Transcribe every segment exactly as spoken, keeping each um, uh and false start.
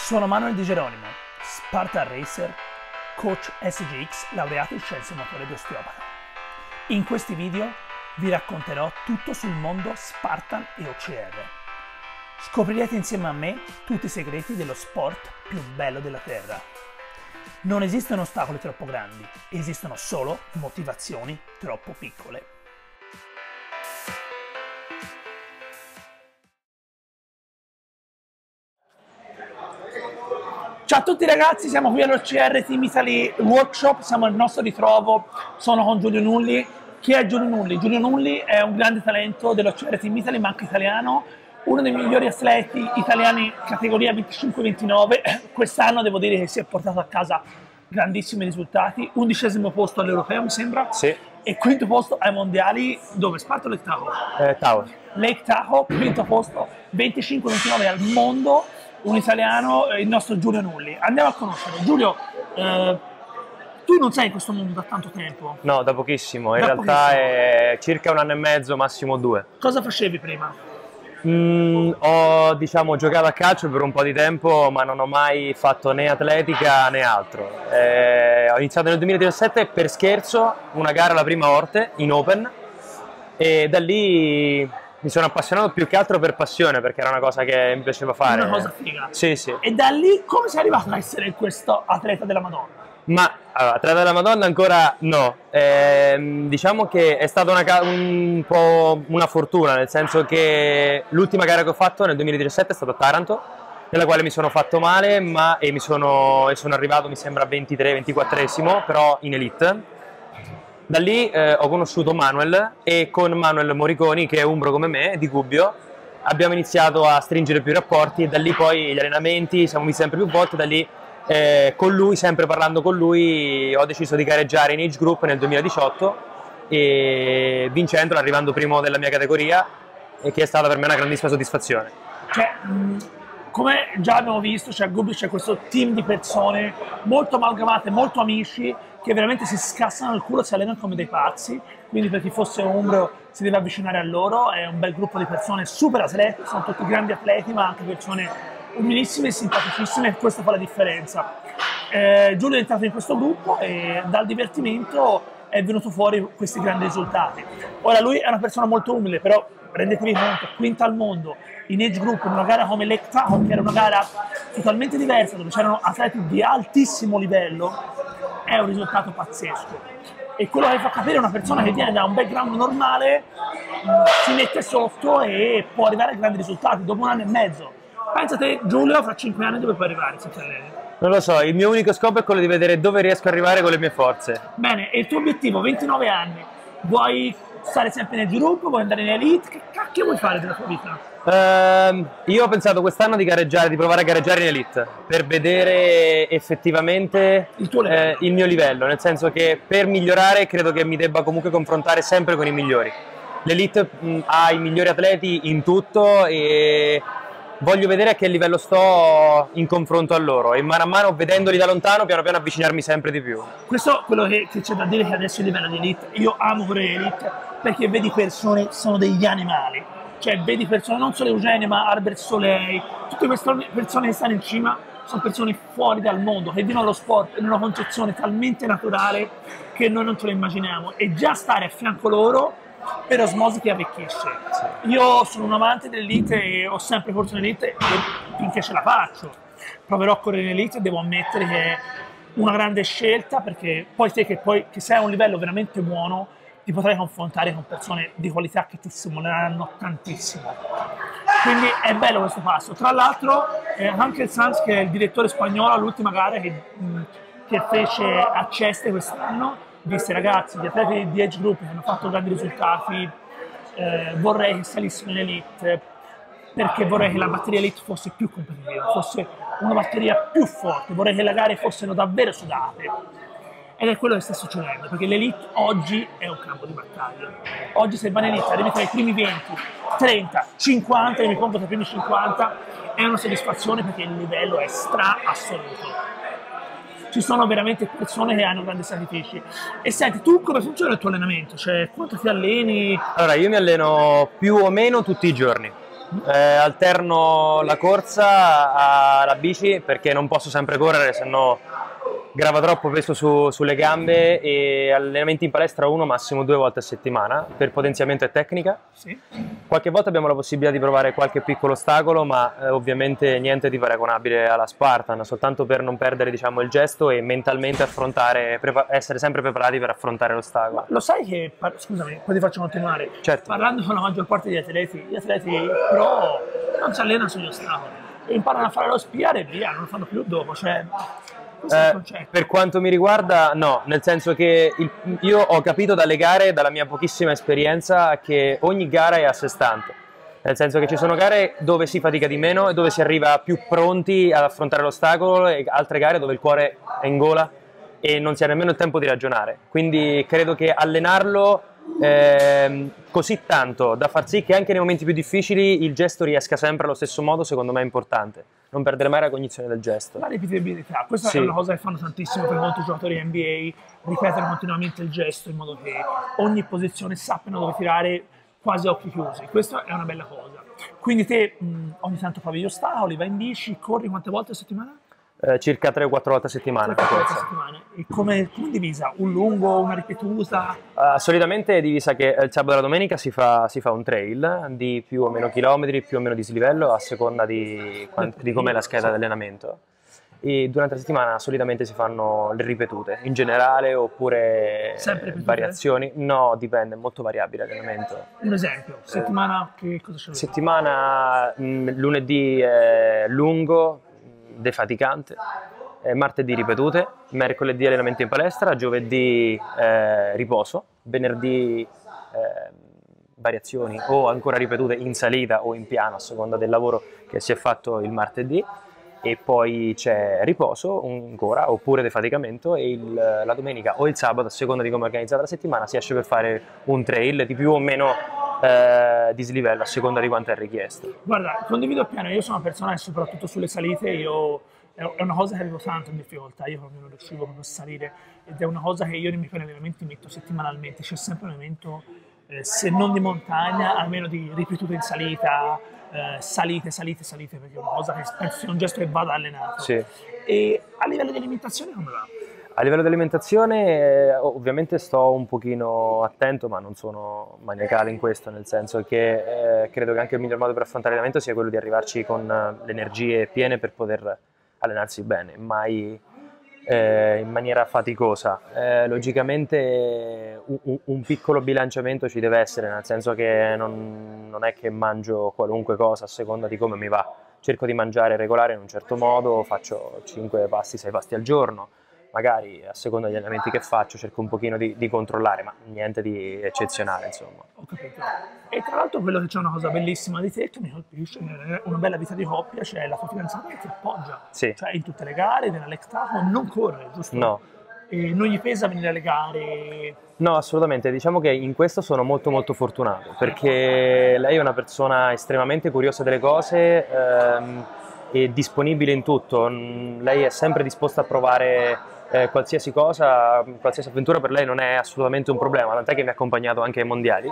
Sono Manuel Di Geronimo, Spartan Racer, coach S G X, laureato in scienze motorie ed osteopata. In questi video vi racconterò tutto sul mondo Spartan e O C R. Scoprirete insieme a me tutti i segreti dello sport più bello della terra. Non esistono ostacoli troppo grandi, esistono solo motivazioni troppo piccole. Ciao a tutti ragazzi, siamo qui all'O C R Team Italy Workshop, siamo al nostro ritrovo, sono con Giulio Nulli. Chi è Giulio Nulli? Giulio Nulli è un grande talento dell'O C R Team Italy, ma anche italiano, uno dei migliori atleti italiani categoria venticinque ventinove. Quest'anno devo dire che si è portato a casa grandissimi risultati, undicesimo posto all'Europeo mi sembra, sì. E quinto posto ai mondiali dove? Sparta o Lake Tahoe? Eh, Tahoe. Lake Tahoe, quinto posto, venticinque ventinove al mondo. Un italiano, il nostro Giulio Nulli. Andiamo a conoscere. Giulio, eh, tu non sei in questo mondo da tanto tempo? No, da pochissimo. In Da realtà pochissimo. è circa un anno e mezzo, massimo due. Cosa facevi prima? Mm, ho, diciamo, giocato a calcio per un po' di tempo, ma non ho mai fatto né atletica né altro. Eh, ho iniziato nel duemiladiciassette per scherzo, una gara alla prima Orte, in Open, e da lì mi sono appassionato più che altro per passione, perché era una cosa che mi piaceva fare. Una cosa figa. Sì, sì. E da lì come sei arrivato a essere questo atleta della Madonna? Ma allora, atleta della Madonna ancora no, ehm, diciamo che è stata una, un po' una fortuna, nel senso che l'ultima gara che ho fatto nel duemiladiciassette è stata a Taranto, nella quale mi sono fatto male ma, e, mi sono, e sono arrivato mi sembra ventitré ventiquattresimo, però in elite. Da lì eh, ho conosciuto Manuel, e con Manuel Moriconi, che è umbro come me, di Gubbio, abbiamo iniziato a stringere più rapporti, e da lì poi gli allenamenti, siamo visti sempre più volte, da lì eh, con lui, sempre parlando con lui, ho deciso di gareggiare in age group nel duemiladiciotto, e vincendolo, arrivando primo della mia categoria, e che è stata per me una grandissima soddisfazione. Cioè, mh, come già abbiamo visto, cioè, a Gubbio c'è questo team di persone molto amalgamate, molto amici, che veramente si scassano il culo, si allenano come dei pazzi, quindi per chi fosse umbro si deve avvicinare a loro. È un bel gruppo di persone super atleti, sono tutti grandi atleti ma anche persone umilissime e simpaticissime, e questo fa la differenza. Eh, Giulio è entrato in questo gruppo e dal divertimento è venuto fuori questi grandi risultati. Ora lui è una persona molto umile, però rendetevi conto, quinta al mondo in age group, in una gara come Lake Tahoe, che era una gara totalmente diversa, dove c'erano atleti di altissimo livello, è un risultato pazzesco. E quello che fa capire una persona che viene da un background normale, si mette sotto e può arrivare a grandi risultati dopo un anno e mezzo. Pensate, Giulio, fra cinque anni dove puoi arrivare se ti alleni? Non lo so, il mio unico scopo è quello di vedere dove riesco ad arrivare con le mie forze. Bene, e il tuo obiettivo, ventinove anni, vuoi stare sempre nel gruppo, vuoi andare in elite? Che cacchio vuoi fare della tua vita? Uh, io ho pensato quest'anno di gareggiare, di provare a gareggiare in elite, per vedere effettivamente il, tuo livello. Eh, il mio livello, nel senso che per migliorare credo che mi debba comunque confrontare sempre con i migliori. L'elite mh, ha i migliori atleti in tutto e voglio vedere a che livello sto in confronto a loro, e mano a mano, vedendoli da lontano, piano piano avvicinarmi sempre di più. Questo è quello che, che c'è da dire, che adesso il livello di elite, io amo pure l'elite, perché vedi persone, sono degli animali, cioè vedi persone, non solo Eugene ma Albert Soleil, tutte queste persone che stanno in cima sono persone fuori dal mondo, che vivono lo sport in una concezione talmente naturale che noi non ce lo immaginiamo, e già stare a fianco loro per osmosi ti arricchisce. Sì. Io sono un amante dell'elite e ho sempre corso in elite finché ce la faccio. Proverò a correre in elite e devo ammettere che è una grande scelta, perché poi te che, poi, che sei a un livello veramente buono ti potrai confrontare con persone di qualità che ti stimoleranno tantissimo. Quindi è bello questo passo. Tra l'altro eh, anche il Sanz, che è il direttore spagnolo, all'ultima gara che, mh, che fece a Ceste quest'anno, disse: ragazzi, gli atleti di age group che hanno fatto grandi risultati, eh, vorrei che salissimo in elite, perché vorrei che la batteria elite fosse più competitiva, fosse una batteria più forte, vorrei che le gare fossero davvero sudate. Ed è quello che sta succedendo, perché l'elite oggi è un campo di battaglia. Oggi se vai in elite arrivi tra i primi venti, trenta, cinquanta, io mi conto tra i primi cinquanta, è una soddisfazione, perché il livello è stra assoluto. Ci sono veramente persone che hanno grandi sacrifici. E senti, tu come funziona il tuo allenamento? Cioè, quanto ti alleni? Allora, io mi alleno più o meno tutti i giorni. Eh, alterno la corsa alla bici perché non posso sempre correre, se no grava troppo peso su, sulle gambe, e allenamenti in palestra uno, massimo due volte a settimana per potenziamento e tecnica. Sì. Qualche volta abbiamo la possibilità di provare qualche piccolo ostacolo, ma eh, ovviamente niente di paragonabile alla Spartan, soltanto per non perdere, diciamo, il gesto e mentalmente affrontare, essere sempre preparati per affrontare l'ostacolo. Lo sai che, scusami, poi ti faccio continuare, certo. Parlando con la maggior parte degli atleti, gli atleti pro non si allenano sugli ostacoli, imparano a fare lo spiare e via, non lo fanno più dopo, cioè... Eh, per quanto mi riguarda, no, nel senso che il, io ho capito dalle gare, dalla mia pochissima esperienza, che ogni gara è a sé stante, nel senso che ci sono gare dove si fatica di meno e dove si arriva più pronti ad affrontare l'ostacolo, e altre gare dove il cuore è in gola e non si ha nemmeno il tempo di ragionare, quindi credo che allenarlo eh, così tanto da far sì che anche nei momenti più difficili il gesto riesca sempre allo stesso modo, secondo me è importante. Non perdere mai la cognizione del gesto. La ripetibilità, questa sì. è una cosa che fanno tantissimo per molti giocatori N B A, ripetono continuamente il gesto in modo che ogni posizione sappiano dove tirare quasi a occhi chiusi. Questa è una bella cosa. Quindi te mh, ogni tanto provi gli ostacoli, vai in bici, corri quante volte a settimana? Eh, circa tre o quattro volte a settimana. tre o quattro volte a settimana. E come è divisa? Un lungo, una ripetuta? Uh, solitamente è divisa che il sabato e la domenica si fa, si fa un trail di più o meno chilometri, più o meno dislivello, a seconda di, di com'è la scheda di allenamento. E durante la settimana solitamente si fanno le ripetute, in generale, oppure sempre variazioni. No, dipende, è molto variabile l'allenamento. Un esempio, settimana che cosa c'è? Settimana, mh, lunedì è lungo, defaticante, eh, martedì ripetute, mercoledì allenamento in palestra, giovedì eh, riposo, venerdì eh, variazioni o ancora ripetute in salita o in piano a seconda del lavoro che si è fatto il martedì, e poi c'è riposo ancora oppure defaticamento, e il, la domenica o il sabato, a seconda di come è organizzata la settimana, si esce per fare un trail di più o meno eh, dislivello a seconda di quanto è richiesto. Guarda, condivido pieno, io sono una persona che soprattutto sulle salite io è una cosa che avevo tanto in difficoltà, io proprio non riuscivo proprio a salire, ed è una cosa che io nei miei allenamenti metto settimanalmente, c'è sempre un elemento, eh, se non di montagna, almeno di ripetuto in salita, eh, salite, salite, salite, perché è una cosa che penso sia un gesto che vada allenato. Sì. E a livello di alimentazione come va? A livello di alimentazione eh, ovviamente sto un pochino attento, ma non sono maniacale in questo, nel senso che eh, credo che anche il miglior modo per affrontare l'allenamento sia quello di arrivarci con eh, le energie piene per poter allenarsi bene, mai eh, in maniera faticosa. Eh, logicamente un, un piccolo bilanciamento ci deve essere, nel senso che non, non è che mangio qualunque cosa a seconda di come mi va. Cerco di mangiare regolare in un certo modo, faccio cinque pasti, sei pasti al giorno, magari a seconda degli allenamenti che faccio cerco un pochino di, di controllare, ma niente di eccezionale, insomma. Ho capito. E tra l'altro quello che c'è una cosa bellissima di te che mi colpisce, una bella vita di coppia, c'è la tua fidanzata che ti appoggia, sì. Cioè in tutte le gare, nella Lectaco, non corre, giusto? No. E non gli pesa venire alle gare? No, assolutamente, diciamo che in questo sono molto molto fortunato, perché lei è una persona estremamente curiosa delle cose ehm, e disponibile in tutto. Lei è sempre disposta a provare Eh, qualsiasi cosa, qualsiasi avventura per lei non è assolutamente un problema, tant'è che mi ha accompagnato anche ai mondiali.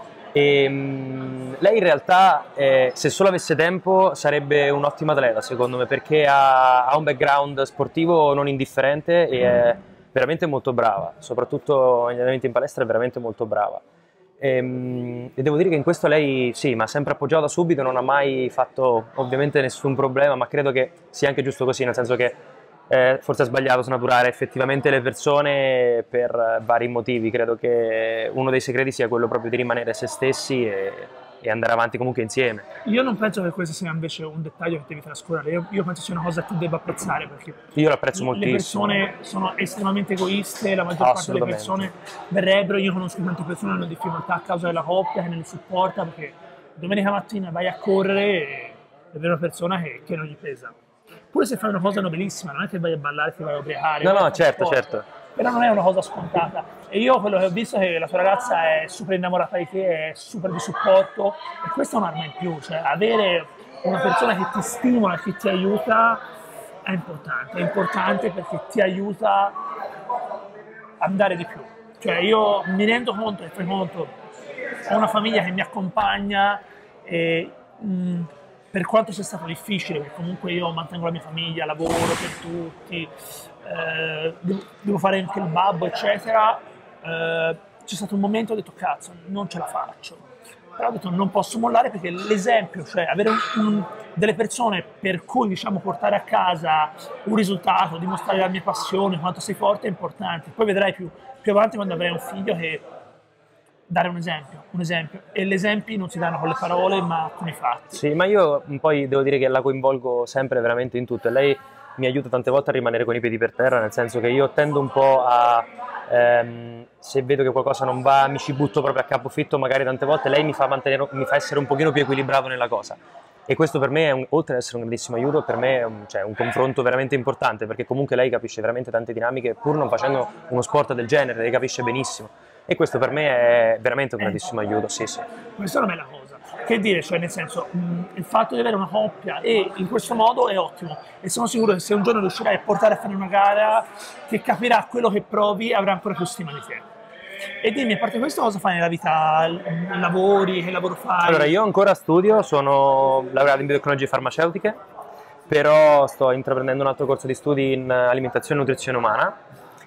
E, mh, lei in realtà, eh, se solo avesse tempo, sarebbe un'ottima atleta secondo me, perché ha, ha un background sportivo non indifferente e è veramente molto brava, soprattutto negli allenamenti in palestra è veramente molto brava. E, mh, e devo dire che in questo lei sì, mi ha sempre appoggiato da subito, non ha mai fatto ovviamente nessun problema, ma credo che sia anche giusto così, nel senso che Eh, forse è sbagliato snaturare effettivamente le persone per eh, vari motivi. Credo che uno dei segreti sia quello proprio di rimanere se stessi e, e andare avanti comunque insieme. Io non penso che questo sia invece un dettaglio che devi trascurare, io, io penso sia una cosa che tu debba apprezzare, perché io l'apprezzo moltissimo. Le persone sono estremamente egoiste, la maggior parte delle persone verrebbero, io conosco tante persone che hanno difficoltà a causa della coppia che non li supporta, perché domenica mattina vai a correre e è una persona che, che non gli pesa. Pure se fai una cosa nobilissima, non è che vai a ballare, ti vai a ubriacare. No, no, certo, sport, certo. Però non è una cosa scontata. E io quello che ho visto è che la tua ragazza è super innamorata di te, è super di supporto, e questa è un'arma in più. Cioè, avere una persona che ti stimola, che ti aiuta, è importante. È importante perché ti aiuta a dare di più. Cioè, io mi rendo conto, e fai conto, ho una famiglia che mi accompagna, e mh, per quanto sia stato difficile, perché comunque io mantengo la mia famiglia, lavoro per tutti, eh, devo, devo fare anche il babbo, eccetera, eh, c'è stato un momento ho detto cazzo, non ce la faccio. Però ho detto non posso mollare perché l'esempio, cioè avere un, un, delle persone per cui diciamo portare a casa un risultato, dimostrare la mia passione, quanto sei forte è importante. Poi vedrai più, più avanti quando avrai un figlio che dare un esempio, un esempio. E gli esempi non si danno con le parole ma con i fatti. Sì, ma io poi devo dire che la coinvolgo sempre veramente in tutto e lei mi aiuta tante volte a rimanere con i piedi per terra, nel senso che io tendo un po' a, ehm, se vedo che qualcosa non va, mi ci butto proprio a capofitto, magari tante volte lei mi fa, mantenere, mi fa essere un pochino più equilibrato nella cosa. E questo per me, è un, oltre ad essere un grandissimo aiuto, per me è un, cioè, un confronto veramente importante, perché comunque lei capisce veramente tante dinamiche, pur non facendo uno sport del genere, lei capisce benissimo. E questo per me è veramente un grandissimo aiuto, sì, sì. Questa non è la cosa. Che dire, cioè nel senso, mh, il fatto di avere una coppia e in questo modo è ottimo. E sono sicuro che se un giorno riuscirai a portare a fare una gara che capirà quello che provi, avrà ancora più stima di te. E dimmi, a parte questo, cosa fai nella vita? Lavori? Che lavoro fai? Allora, io ancora studio, sono laureato in biotecnologie farmaceutiche, però sto intraprendendo un altro corso di studi in alimentazione e nutrizione umana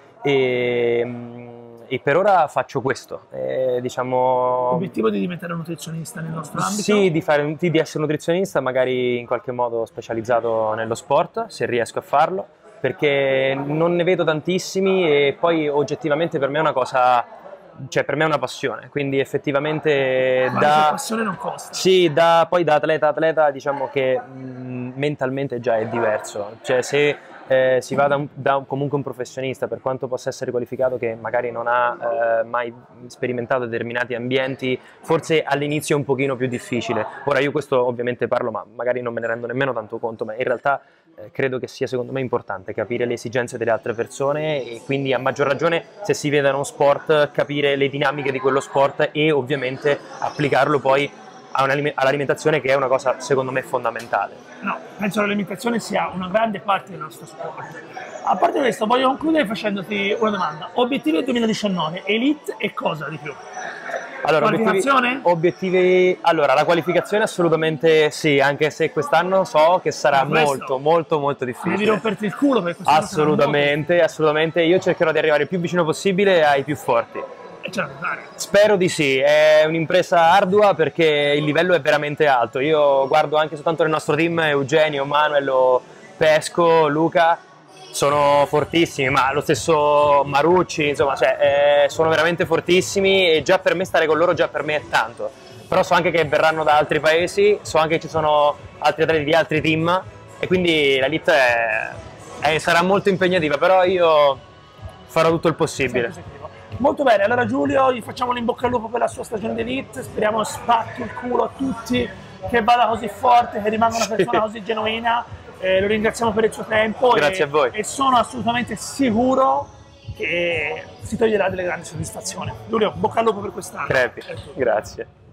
e... E per ora faccio questo, eh, diciamo... L'obiettivo è di diventare un nutrizionista nel nostro ambito? Sì, di, fare, di essere nutrizionista, magari in qualche modo specializzato nello sport, se riesco a farlo, perché non ne vedo tantissimi e poi oggettivamente per me è una cosa, cioè per me è una passione, quindi effettivamente ma da... la passione non costa. Sì, da, poi da atleta a atleta diciamo che mh, mentalmente già è diverso, cioè se... Eh, si va da, un, da comunque un professionista, per quanto possa essere qualificato, che magari non ha eh, mai sperimentato determinati ambienti, forse all'inizio è un pochino più difficile. Ora io questo ovviamente parlo, ma magari non me ne rendo nemmeno tanto conto, ma in realtà eh, credo che sia secondo me importante capire le esigenze delle altre persone e quindi a maggior ragione se si vede uno sport capire le dinamiche di quello sport e ovviamente applicarlo poi all'alimentazione, che è una cosa secondo me fondamentale. No, penso che l'alimentazione sia una grande parte del nostro sport. A parte questo, voglio concludere facendoti una domanda. Obiettivi del duemiladiciannove, Elite e cosa di più? Allora, qualificazione? Obiettivi, obiettivi, allora, la qualificazione assolutamente sì, anche se quest'anno so che sarà molto, molto, molto difficile. Devi romperti il culo per quest'anno. Assolutamente, assolutamente. Io cercherò di arrivare il più vicino possibile ai più forti. Spero di sì, è un'impresa ardua perché il livello è veramente alto. Io guardo anche soltanto nel nostro team Eugenio, Manuel, Pesco, Luca, sono fortissimi, ma lo stesso Marucci, insomma, cioè, eh, sono veramente fortissimi e già per me stare con loro già per me è tanto. Però so anche che verranno da altri paesi, so anche che ci sono altri atleti di altri team e quindi la Elite è, è, sarà molto impegnativa, però io farò tutto il possibile. Molto bene, allora Giulio, gli facciamo l'in bocca al lupo per la sua stagione d'Elite, speriamo spacchi il culo a tutti, che vada così forte, che rimanga una persona così genuina, eh, lo ringraziamo per il suo tempo. Grazie e, a voi. E sono assolutamente sicuro che si toglierà delle grandi soddisfazioni. Giulio, bocca al lupo per quest'anno. Crepi, grazie.